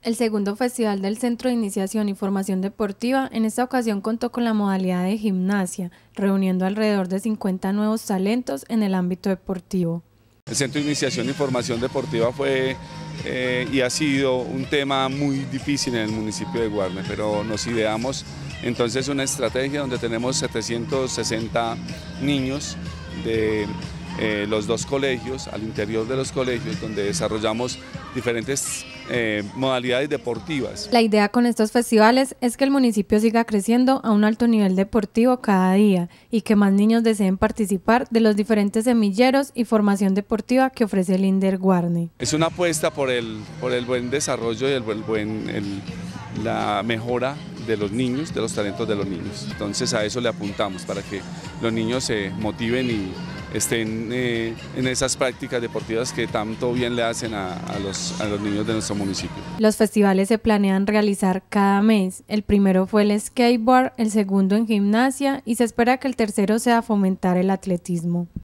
El segundo festival del Centro de Iniciación y Formación Deportiva en esta ocasión contó con la modalidad de gimnasia, reuniendo alrededor de 50 nuevos talentos en el ámbito deportivo. El Centro de Iniciación y Formación Deportiva fue y ha sido un tema muy difícil en el municipio de Guarne, pero nos ideamos entonces una estrategia donde tenemos 760 niños de los dos colegios, al interior de los colegios, donde desarrollamos diferentes modalidades deportivas. La idea con estos festivales es que el municipio siga creciendo a un alto nivel deportivo cada día y que más niños deseen participar de los diferentes semilleros y formación deportiva que ofrece el INDER Guarne. Es una apuesta por el buen desarrollo y la mejora de los niños, de los talentos de los niños. Entonces a eso le apuntamos, para que los niños se motiven y estén en esas prácticas deportivas que tanto bien le hacen a los niños de nuestro municipio. Los festivales se planean realizar cada mes. El primero fue el skateboard, el segundo en gimnasia y se espera que el tercero sea fomentar el atletismo.